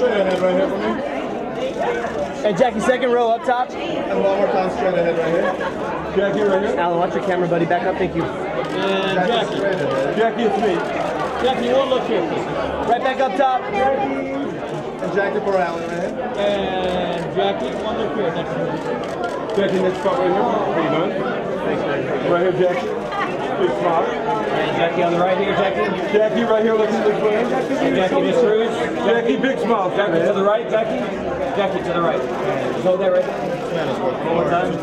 straight ahead right here for me. And Jackie, second row up top. And one more time straight ahead right here. Jackie right here. Alan, watch your camera, buddy. Back up, thank you. And Jackie. Jackie, it's me. Jackie, one look here. Right back up top. And Jackie for Alan right here. And Jackie, one look here. Next one. Jackie, next spot right here. How you doing? Thanks, man. Right here, Jackie. Big smile. And Jackie on the right here, Jackie. Jackie right here looking this way. Jackie, Miss Cruz. Jackie, big smile. Jackie to the right, Jackie. Jackie to the right. Hold that right. One more time.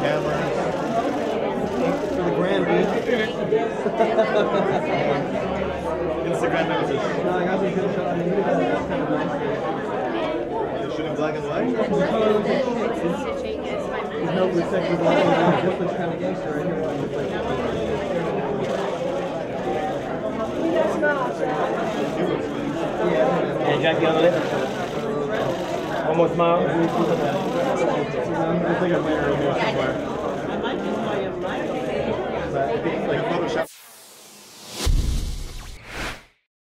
For the grand beat. Instagram messages. No, I got some good shot. I mean, that's kind of nice. You're shooting black and white? There's no respect. Brooklyn's kind of gangster right here. And Jackie on the left. One more smile. I think I'm there in here somewhere.